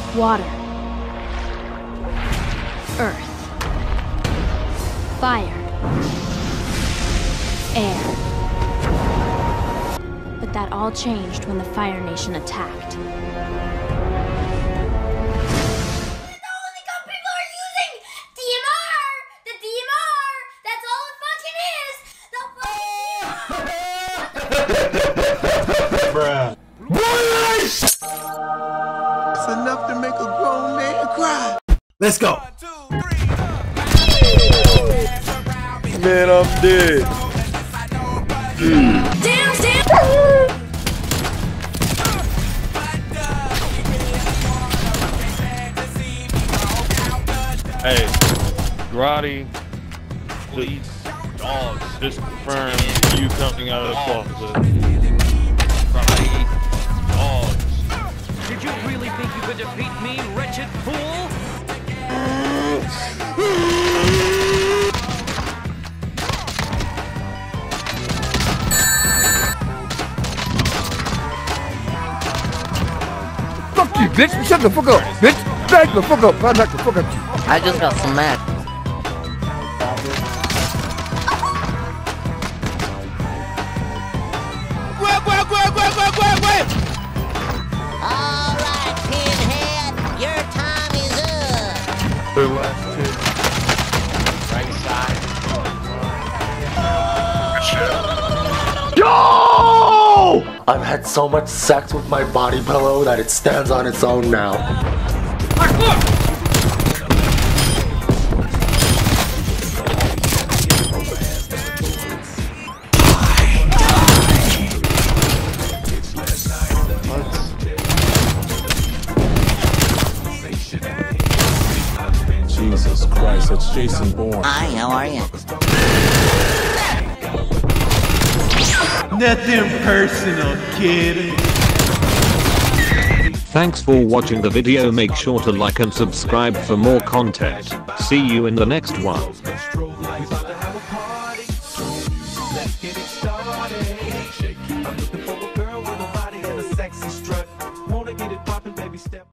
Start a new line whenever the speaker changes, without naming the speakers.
Water. Earth. Fire. Air. But that all changed when the Fire Nation attacked.
The only gun people are using! DMR! The DMR! That's all it fucking is! The fucking
Bruh.
It's enough to make a grown man cry.
Let's go. Man, I'm dead.
Damn!
Hey, Grotti, police, dogs, just confirmed you coming out of the closet. Grotti, dogs.
Did you really think you could defeat me, wretched fool?
Fuck you, bitch! Shut the fuck up, bitch! Back the fuck up! I'll knock the fuck out you.
I just got smacked.
Alright, Pinhead, your time is up.
The last two.
Right side.
Yo! I've had so much sex with my body pillow that it stands on its own now.
Jesus Christ, that's Jason Bourne.
Hi, how are you?
Nothing personal, kid.
Thanks for watching the video. Make sure to like and subscribe for more content. See you in the next one.